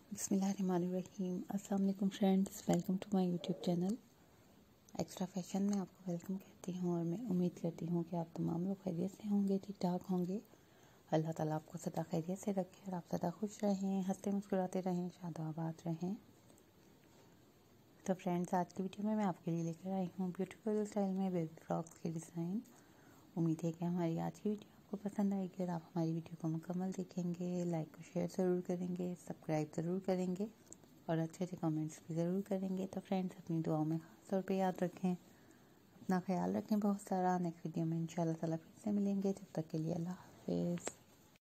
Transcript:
बिस्मिल्लाहिर्रहमानिर्रहीम। अस्सलाम वालेकुम friends, welcome to my YouTube channel extra fashion में आपको वेलकम कहती हूँ। और मैं उम्मीद करती हूँ कि आप तमाम लोग खैरियत से होंगे, ठीक ठाक होंगे। अल्लाह ताला आपको सदा खैरियत से रखे और आप सदा खुश रहें, हंसते मुस्कुराते रहें, शादाबाद रहें। तो फ्रेंड्स, आज की वीडियो में मैं आपके लिए लेकर आई हूँ ब्यूटीफुल स्टाइल में बेबी फ्रॉक्स के डिज़ाइन। उम्मीद है कि हमारी आज की वीडियो आपको पसंद आएगी और आप हमारी वीडियो को मुकम्मल देखेंगे, लाइक और शेयर ज़रूर करेंगे, सब्सक्राइब ज़रूर करेंगे और अच्छे अच्छे कमेंट्स भी ज़रूर करेंगे। तो फ्रेंड्स, अपनी दुआओं में ख़ास तौर पे याद रखें, अपना ख्याल रखें बहुत सारा। नेक्स्ट वीडियो में इंशाल्लाह ताला फिर से मिलेंगे। जब तक के लिए अल्लाह हाफ़िज़।